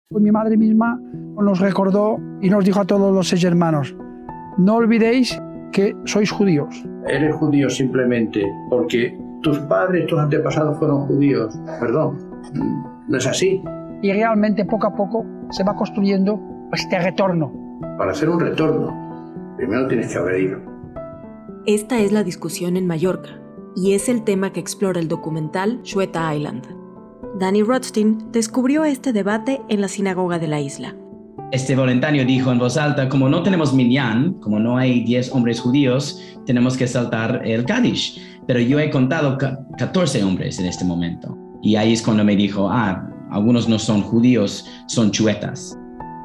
Pues mi madre misma nos recordó y nos dijo a todos los 6 hermanos, no olvidéis que sois judíos. Eres judío simplemente porque tus padres, tus antepasados fueron judíos. Perdón, no es así. Y realmente poco a poco se va construyendo este retorno. Para hacer un retorno, primero tienes que haber ido. Esta es la discusión en Mallorca, y es el tema que explora el documental Chueta Island. Danny Rothstein descubrió este debate en la sinagoga de la isla. Este voluntario dijo en voz alta, como no tenemos minyan, como no hay 10 hombres judíos, tenemos que saltar el Kaddish. Pero yo he contado 14 hombres en este momento. Y ahí es cuando me dijo, algunos no son judíos, son chuetas.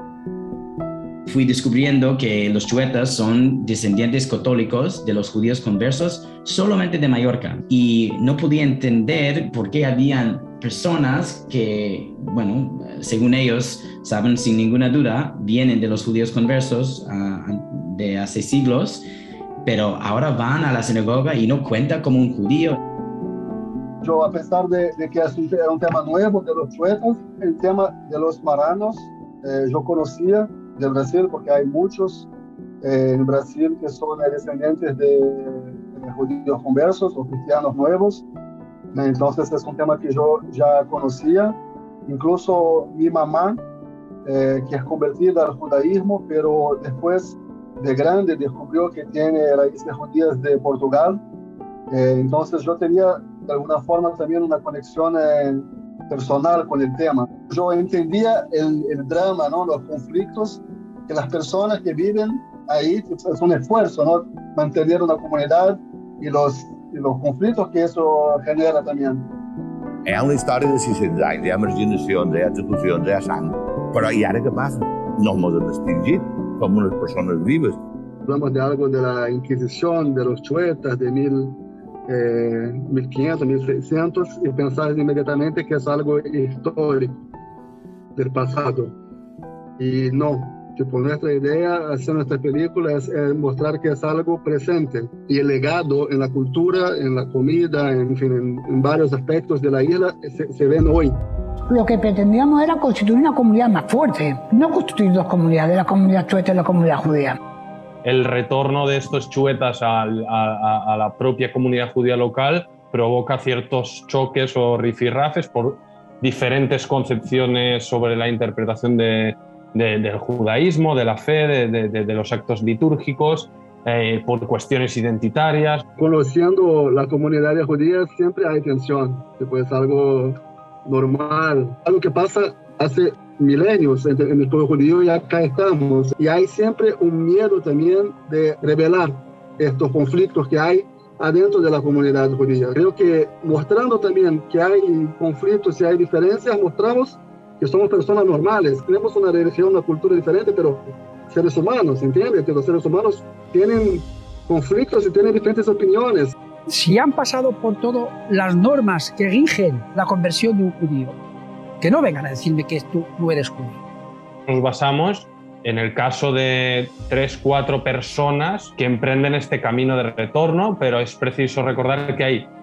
Fui descubriendo que los chuetas son descendientes católicos de los judíos conversos solamente de Mallorca. Y no podía entender por qué habían personas que, bueno, según ellos, saben sin ninguna duda, vienen de los judíos conversos de hace siglos, pero ahora van a la sinagoga y no cuentan como un judío. Yo, a pesar de que era un tema nuevo de los chuetas, el tema de los maranos, yo conocía de Brasil, porque hay muchos en Brasil que son descendientes de judíos conversos o cristianos nuevos. Entonces es un tema que yo ya conocía. Incluso mi mamá, que es convertida al judaísmo, pero después de grande descubrió que tiene raíces judías de Portugal. Entonces yo tenía de alguna forma también una conexión personal con el tema. Yo entendía el drama, ¿no? Los conflictos que las personas que viven ahí, es un esfuerzo, ¿no? Mantener una comunidad y los conflictos que eso genera también. És una història de 600 anys, hi ha marginacions, hi ha execucions, hi ha sang. Però i ara què passa? No ens hem extingit, som unes persones vives. Hablamos de algo de la Inquisición, de los chuetas, de 1500, 1600, y pensar inmediatamente que es algo histórico del pasado. Y no, nuestra idea hacer nuestra película es mostrar que es algo presente, y el legado en la cultura, en la comida, en fin, en varios aspectos de la isla se ven hoy. Lo que pretendíamos era constituir una comunidad más fuerte, no constituir 2 comunidades, la comunidad chueta y la comunidad judía. El retorno de estos chuetas a la propia comunidad judía local provoca ciertos choques o rifirrafes por diferentes concepciones sobre la interpretación del judaísmo, de la fe, de los actos litúrgicos, por cuestiones identitarias. Conociendo la comunidad judía siempre hay tensión, es algo normal, algo que pasa hace milenios en el pueblo judío, y acá estamos. Y hay siempre un miedo también de revelar estos conflictos que hay adentro de la comunidad judía. Creo que mostrando también que hay conflictos y hay diferencias, mostramos que somos personas normales. Tenemos una religión, una cultura diferente, pero seres humanos, ¿entiendes? Que los seres humanos tienen conflictos y tienen diferentes opiniones. Si han pasado por todas las normas que rigen la conversión de un judío, que no vengan a decirme que tú no eres judío. Nos basamos en el caso de 3-4 personas que emprenden este camino de retorno, pero es preciso recordar que hay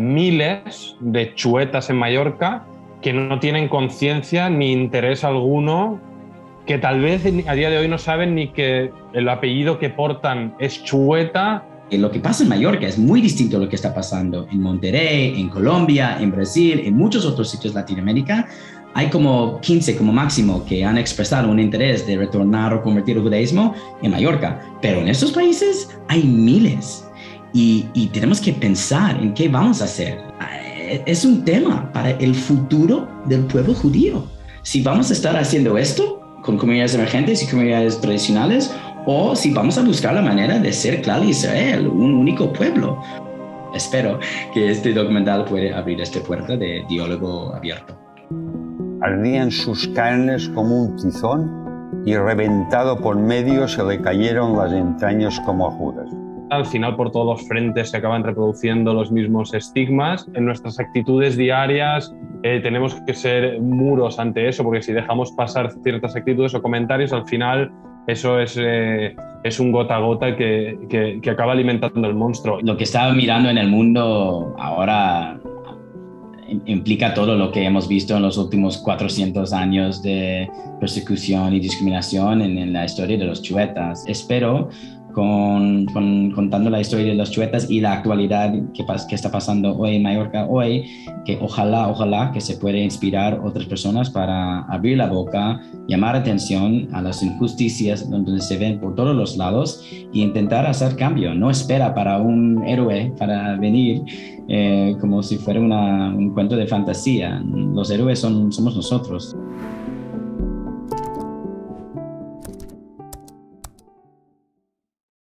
miles de chuetas en Mallorca que no tienen conciencia ni interés alguno, que tal vez a día de hoy no saben ni que el apellido que portan es chueta. Lo que pasa en Mallorca es muy distinto a lo que está pasando en Monterrey, en Colombia, en Brasil, en muchos otros sitios de Latinoamérica. Hay como 15 como máximo que han expresado un interés de retornar o convertir al judaísmo en Mallorca, pero en estos países hay miles, y tenemos que pensar en qué vamos a hacer. Es un tema para el futuro del pueblo judío. Si vamos a estar haciendo esto con comunidades emergentes y comunidades tradicionales, o si vamos a buscar la manera de ser Clal Israel, un único pueblo. Espero que este documental pueda abrir esta puerta de diálogo abierto. Ardían sus carnes como un tizón y reventado por medio se le cayeron las entrañas como a Judas. Al final, por todos los frentes se acaban reproduciendo los mismos estigmas. En nuestras actitudes diarias tenemos que ser muros ante eso, porque si dejamos pasar ciertas actitudes o comentarios, al final eso es un gota a gota que acaba alimentando el monstruo. Lo que está mirando en el mundo ahora implica todo lo que hemos visto en los últimos 400 años de persecución y discriminación en la historia de los chuetas. Espero, contando la historia de los chuetas y la actualidad que está pasando hoy en Mallorca hoy, que ojalá que se pueda inspirar otras personas para abrir la boca, llamar atención a las injusticias donde se ven por todos los lados e intentar hacer cambio. No espera para un héroe para venir como si fuera un cuento de fantasía. Los héroes somos nosotros.